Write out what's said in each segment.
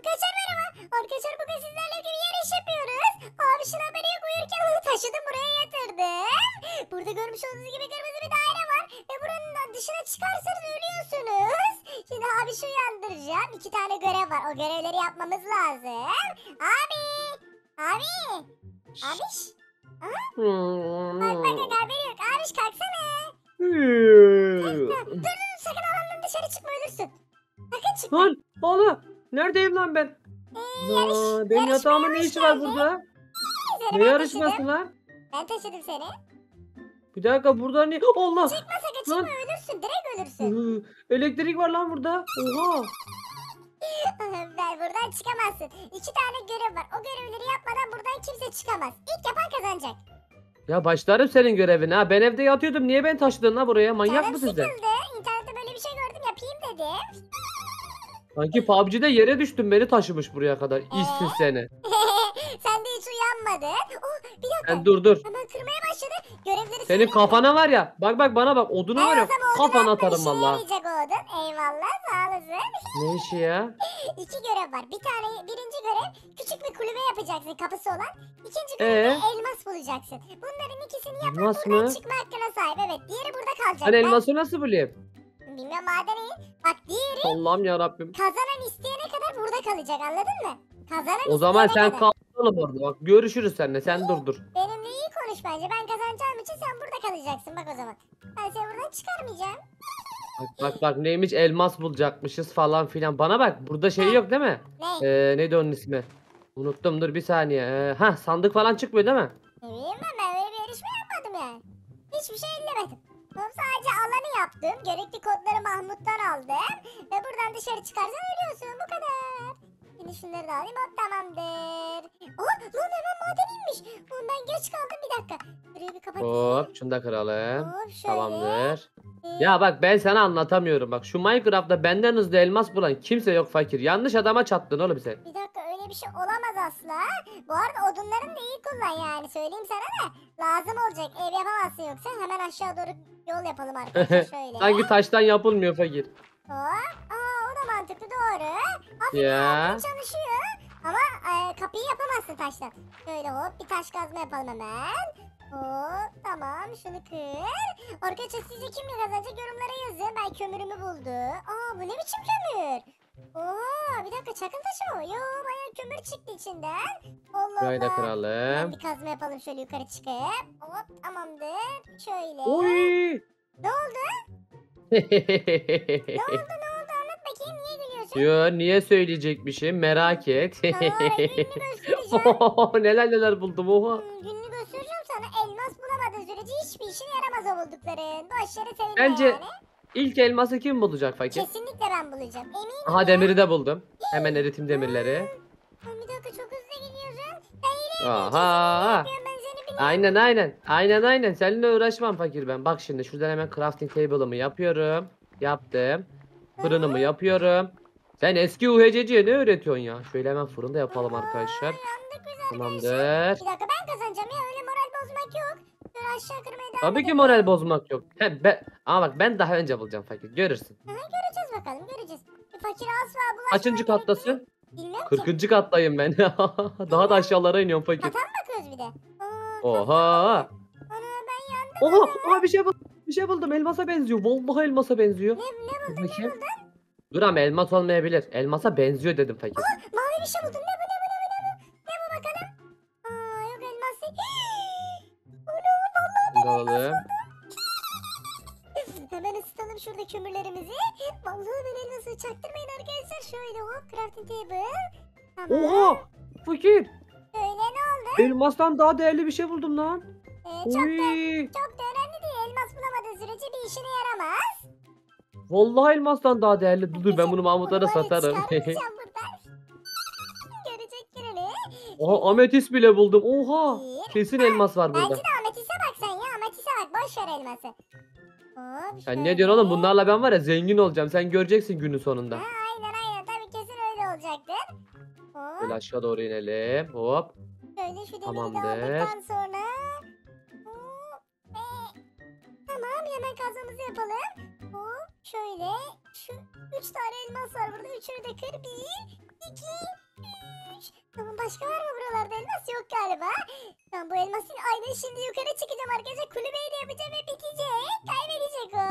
Arkadaşlar merhaba. Arkadaşlar bugün sizlerle bir yarış yapıyoruz. Abi şuna haberi yok, uyurken onu taşıdım buraya yatırdım. Burada görmüş olduğunuz gibi kırmızı bir daire var. Ve buranın dışına çıkarsanız ölüyorsunuz. Şimdi abi şu uyandıracağım. 2 tane görev var. O görevleri yapmamız lazım. Abi. Abi. Abiş. Aha. Bak bak bak haberi yok. Abiş kalksana. Dur dur dur, sakın alandan dışarı çıkma, ölürsün. Sakın çıkma. Lan hala neredeyim lan ben? Yarış, Aa, benim yarışmaya yatağımın ne hoş işi var geldin. burada? Seni Ne ben yarışması taşıdım. lan? Ben taşıdım seni. Bir dakika burada ne? Allah! Çıkma sakın çıkma, Lan ölürsün, direkt ölürsün. elektrik var lan burada. Oha! Ben buradan çıkamazsın. 2 tane görev var. O görevleri yapmadan buradan kimse çıkamaz. İlk yapan kazanacak. Ya başlarım senin görevine ha. Ben evde yatıyordum. Niye beni taşıdın lan buraya? Manyak Canım mısın sen? sıkıldı. İnternette böyle bir şey gördüm, yapayım dedim. Sanki PUBG'de yere düştün beni taşımış buraya kadar. İşsiz seni. Sen de hiç uyanmadın. Oh, bir dakika. Sen dur. Hemen kırmaya başladı. Görevleri Senin söyleyeyim mi? kafana var ya. Bak bana bak. Odunu Ben var ya. olsam o odunu Kafana atma, atarım işe valla. yarayacak o odun. Eyvallah, sağ olasın. Ne işi ya? 2 görev var. Birinci görev küçük bir kulübe yapacaksın, kapısı olan. İkinci görevde elmas bulacaksın. Bunların ikisini yapan Elmas buradan mı? çıkma hakkına sahip. Evet, diğeri burada kalacak. Ben elması nasıl bulayım? Bilmiyorum, maden iyi. Bak, diğeri Allah'ım ya Rabbim. kazanan isteyene kadar burada kalacak, anladın mı? Kazanan O zaman isteyene sen kadar. kal oğlum orada. Bak görüşürüz seninle. Sen dur. Benimle iyi konuş bence. Ben kazanacağım için sen burada kalacaksın bak o zaman. Ben seni buradan çıkarmayacağım. Bak neymiş elmas bulacakmışız falan filan. Bana bak burada şey yok değil mi? Ne? Neydi onun ismi? Unuttum dur bir saniye. Sandık falan çıkmıyor değil mi? Ne bileyim ben öyle bir yarışma yapmadım yani. Hiçbir şey ellemedim. Ben sadece alanı yaptım. Gerekli kodları Mahmut'tan aldım. Ve buradan dışarı çıkarsan ölüyorsun. Bu kadar. Şimdi şunları da alayım. Hop, tamamdır. Oh, lan hemen maden inmiş. Oğlum ben geç kaldım, bir dakika. Burayı bir kapatayım. Hop şunu da kıralım. Hop şöyle. Tamamdır. Ee, Ya bak ben sana anlatamıyorum. Bak şu Minecraft'ta benden hızlı elmas bulan kimse yok fakir. Yanlış adama çattın oğlum sen. Bir dakika, öyle bir şey olamaz asla. Bu arada odunların da iyi kullan yani, söyleyeyim sana da. Lazım olacak, ev yapamazsın yoksa. Hemen aşağı doğru yol yapalım arkadaşlar şöyle. Sanki taştan yapılmıyor fakir. Hop. O da mantıklı, doğru. Aferin, Ya. aklın çalışıyor. Ama kapıyı yapamazsın taştan. Şöyle hop, bir taş kazma yapalım hemen. Hop, tamam, şunu kır. Arkadaşlar sizce kim kazanacak, yorumlara yazın. Ben kömürümü buldum. Bu ne biçim kömür? Bir dakika, çakıl taşı mı? Yo, bayağı kömür çıktı içinden. Allah Şöyle Allah. Hemen kıralım. bir kazma yapalım şöyle yukarı çıkıp. Hop, tamamdır. Şöyle. Oy. Ne oldu? Ne oldu, anlat bakayım, niye gülüyorsun? Yo niye söyleyecekmişim merak et. Gününü göstereceğim. Neler buldum oha. Gününü göstereceğim sana. Elmas bulamadığın sürece hiçbir işine yaramaz o buldukların. Boş yere sevinme Bence yani. İlk elması kim bulacak fakir? Kesinlikle ben bulacağım. Eminim Aha ya. demiri de buldum. Hemen eritim demirleri. Bir dakika, çok hızlı gidiyorsun. Ben yine Aha. yapıyorum, ben seni biliyorum. Aynen. Seninle uğraşmam fakir ben. Bak şimdi şuradan hemen crafting table'ımı yapıyorum. Yaptım. Fırınımı yapıyorum. Sen eski UHC'ciye ne öğretiyorsun ya? Şöyle hemen fırında yapalım arkadaşlar. Yandık biz arkadaşlar. Tamamdır. Bir dakika, ben kazanacağım ya, öyle moral bozmak yok. Şöyle aşağı kırmaya devam Tabii ki edelim. moral bozmak yok. Ama bak ben daha önce bulacağım fakir. Görürsün. Göreceğiz bakalım, göreceğiz. Fakir asla bulaşma. Kaçıncı kattasın? Bilmiyorum ki. 40. kattayım ben. Daha da aşağılara iniyorum fakir. Kata mı bakıyoruz bir de? Oha. Ben yandım. Oha bir şey buldum. Bir şey buldum. Elmasa benziyor. Vallahi elmasa benziyor. Ne Dur buldun, bakayım. Dur ama elmas olmayabilir. Elmasa benziyor dedim fakir. Mavi bir şey buldum. Ne bu? Ne bu bakalım? Yok, elmas değil. Oğlum. Hemen ısıtalım şurada kömürlerimizi. Vallahi ben elması çaktırmayın arkadaşlar. Şöyle hop, crafting table. Tamam. Oha. Fakir. Şöyle, ne oldu? Elmastan daha değerli bir şey buldum lan. Çok da, Oy. çok da önemli değil. Elmas bulamadığın sürece bir işine yaramaz. Vallahi elmastan daha değerli. Dur ben bunu Mahmutlara Bunu var ya, satarım. çıkarmayacağım buradan. Görecek gününü. Oha ametis bile buldum. Oha. Bir. Kesin elmas var Bence burada. de ametise bak sen ya. Ametise bak. Boş ver elması. Hop, Sen ne diyorsun oğlum? Bunlarla ben var ya zengin olacağım. Sen göreceksin günün sonunda. Aynen. Tabii kesin öyle olacaktır. Böyle Hop. aşağı doğru inelim. Hop. Şöyle şu demiri de Tamamdır. aldıktan sonra. Hop. Tamam, hemen kazmamızı yapalım. Hop. Şöyle. Şu 3 tane elmas var burada. Üçünü de kır. 1, 2, Tamam, başka var mı buralarda elmas? Yok galiba. Ben bu elmasın aynen şimdi yukarı çıkacağım arkadaşlar. Kulübeyi de yapacağım ve bitecek. Kaybedecek o.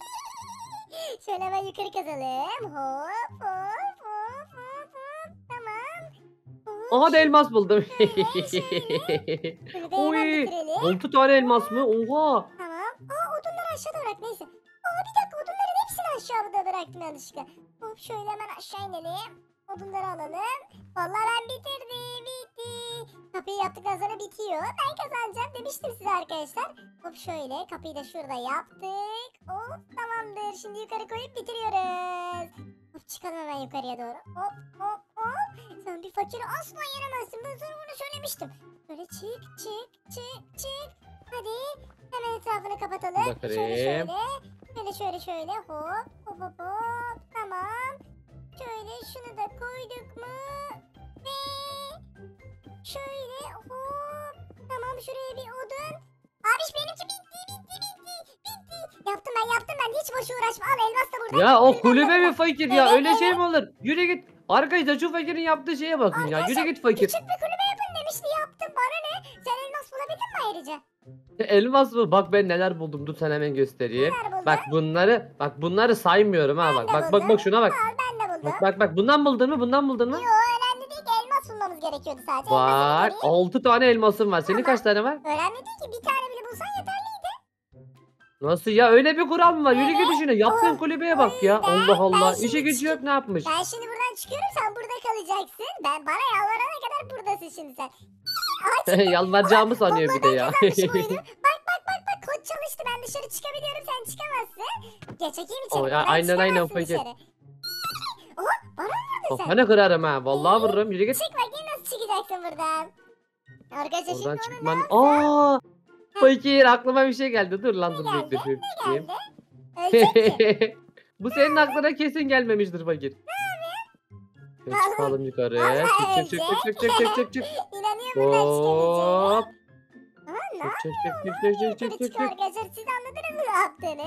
Şöyle hemen yukarı kazalım. Hop hop hop hop hop. Tamam. Hop. Aha da elmas buldum. Kulübeyi hemen Oy, bitirelim. 6 tane elmas mı? Oha. Tamam. Odunları aşağıda bırak neyse. Bir dakika, odunların hepsini aşağıda bıraktım yanlışlıkla. Hop şöyle hemen aşağı inelim. Odunları alalım. Vallahi ben bitirdim. Bitti. Kapıyı yaptıktan sonra bitiyor. Ben kazanacağım demiştim size arkadaşlar. Hop şöyle kapıyı da şurada yaptık. Hop tamamdır. Şimdi yukarı koyup bitiriyoruz. Hop çıkalım hemen yukarıya doğru. Hop hop hop. Sen bir fakiri asla yenemezsin. Ben sana bunu söylemiştim. Böyle çık çık çık çık. Hadi hemen etrafını kapatalım. Bakarım. Şöyle. Şöyle hop hop hop hop. Tamam. Şöyle şunu da koyduk mu? Ve şöyle hop. Tamam şuraya bir odun. Abiş benimki bitti. Yaptım ben. Hiç boşu uğraşma. Al elmas da burada. Ya o Kulübe kulübe mi burada. fakir ya? Evet, Öyle şey mi olur? Yürü git. Arkadaşlar şu fakirin yaptığı şeye bakın ya. Yürü Arkadaşlar, git fakir. Küçük bir kulübe yapın demişti, yaptım. Bana ne? Sen elmas bulabildin mi ayrıca? Elmas mı? Bak ben neler buldum. Dur sana hemen göstereyim. Neler buldun? Bunları saymıyorum ha Ben bak. de Bak buldum. şuna bak. Al ben de buldum. Bak bundan buldun mu? Bundan buldun mu? Yo önemli değil ki, elmas bulmamız gerekiyordu sadece. Bak Elmasını göreyim. 6 tane elmasım var. Senin kaç tane var? Önemli değil ki, bir tane bile bulsan yeterliydi. Nasıl ya? Öyle bir kural mı var? Yürü git işine. Yaptığın O- kulübeye bak ya. ben- Allah Allah. ben şimdi İşe gücü yok, ne yapmış? Ben şimdi buradan çıkıyorum, sen burada kalacaksın. Ben bana yalvarana kadar buradasın şimdi sen. Yalvaracağımı sanıyor bir de ya. Kazanmış mıydın? Bak kod çalıştı, ben dışarı çıkabiliyorum, sen çıkamazsın. Geç çekeyim içeri. O, buradan aynen, çıkamazsın fakir. dışarı. Oha bana mı vurdun sen? Kafanı kırarım ha. Vallahi vururum. Yürü git. Çık bakayım nasıl çıkacaksın buradan. Arkadaşlar Oradan şimdi onu çıkman. ne Aa! Fakir, aklıma bir şey geldi. Dur lan, dur geldi? bekle şöyle tutayım. geldi? Ölecek ki. Bu senin aklına kesin gelmemiştir fakir. Şöyle çıkalım yukarı. Vallahi Çık. İnanıyorum buradan çıkabileceğine. Hop. Aa, ne Çık. Yukarı çıkıyor arkadaşlar, siz anladınız mı ne yaptığını?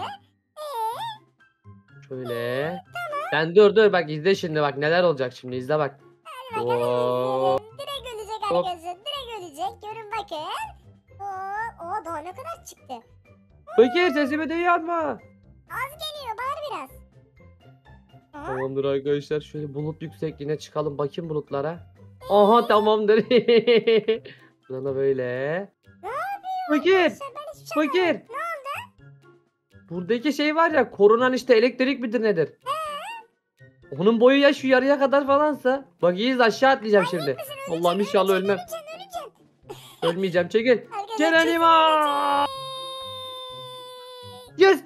Şöyle. Sen dur bak, izle şimdi, bak neler olacak şimdi, izle bak. Hadi bakalım Hop. izleyelim. Direkt ölecek Hop. arkadaşlar, direkt ölecek. Görün bakın. Daha ne kadar çıktı. Fakir, sesimi duyuyor mu? Az geliyor, bağır biraz. Aha, Tamamdır arkadaşlar, şöyle bulut yüksekliğine çıkalım, bakayım bulutlara. Aha, tamamdır. Buradan da böyle. Fakir, arkadaşlar ben hiçbir şey fakir. anlamadım. Buradaki şey var ya, korunan işte elektrik midir nedir? Onun boyu ya şu yarıya kadar falansa. Bak iyiyiz, aşağı atlayacağım şimdi. Allah'ım inşallah ölmem. Öleceksin. Ölmeyeceğim, çekil. Arkadaşlar Geronimo! Yes!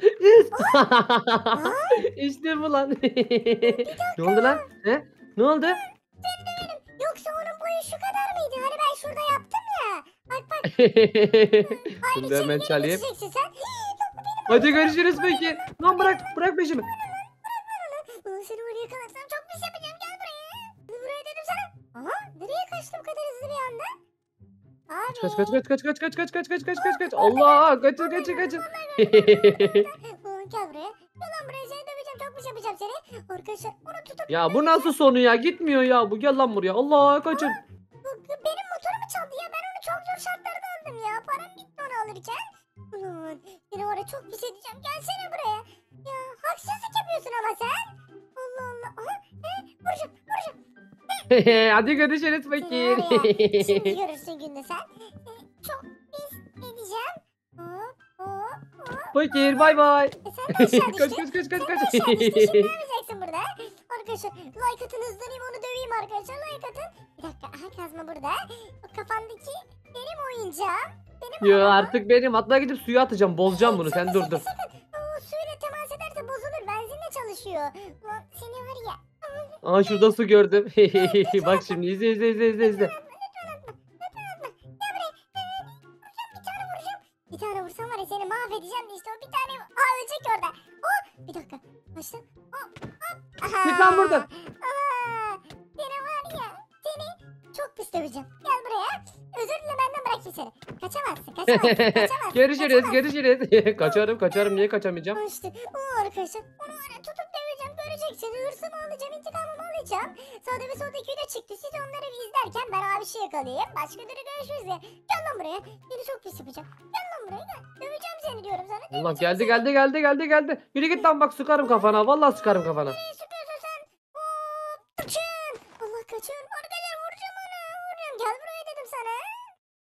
İşte bu lan. Ne oldu lan? He? Ne oldu? Yoksa onun boyu şu kadar mıydı? Hani ben şurada yaptım ya. Bak. Bunu da içeri hemen geri çalayım. geçeceksin sen. Hadi görüşürüz peki. Lan bırak peşimi. Ulan seni oraya yakalarsam çok pis yapacağım. Gel buraya. Buraya dedim sana. Aha, nereye kaçtı bu kadar hızlı bir anda? Abi. Kaç. Allah, kaçın. Ulan gel buraya. Gel lan buraya, seni döveceğim. Çok pis yapacağım seni. Arkadaşlar onu tutup. Ya bu nasıl sonu ya? Gitmiyor ya. Bu gel lan buraya. Allah, kaçın. Benim motorumu çaldı ya. Ben onu çok zor şartlarda aldım ya. Param bitti onu alırken. Ulan seni var ya çok pis edeceğim. Gelsene buraya. Ya haksızlık yapıyorsun ama sen. Allah Allah. Aha, vuracağım. Hadi görüşürüz Seni fakir. var ya. Şimdi görürsün günde sen. Çok pis edeceğim. Hop. Fakir, bay bay. Sen de aşağı Kaç. düştün. Sen de aşağı düştün. Şimdi ne yapacaksın burada? Arkadaşlar like atın, hızlanayım onu döveyim arkadaşlar. Like atın. Bir dakika. Aha kazma burada. O kafandaki benim oyuncağım. Benim Ya arabam. artık benim. Hatta gidip suya atacağım. Bozacağım bunu. Sen dur. Sakın. Suyla temas ederse bozulur. Benzinle çalışıyor. Ulan seni var ya. Aa, şurada su gördüm. Bak şimdi izle. Bir tane vursam var ya seni mahvedeceğim. İşte o bir tane. Ölecek orada. Bir dakika. Başla. Aha. Git lan buradan. Seni var ya. Seni çok pis döveceğim. Gel buraya. Özür dile, benden bırak seni. Kaçamazsın. Görüşürüz. Kaçarım. Niye kaçamayacağım? İşte arkadaşlar onu var ya tutup döveceğim. Göreceksin Arkadaşlar hırsımı alacağım, intikamımı alacağım. Sağda ve solda video çıktı. Siz onları izlerken ben abişi yakalayayım. Başka türlü görüşürüz ya. Gel lan buraya. Seni çok pis yapacağım. Gel lan buraya gel. Döveceğim seni diyorum sana. Allah Döveceğim geldi. Yürü git lan bak sıkarım kafana. Vallahi sıkarım kafana. Nereye sıkıyorsun sen? Hop, kaçın. Allah kaçın. Arkadaşlar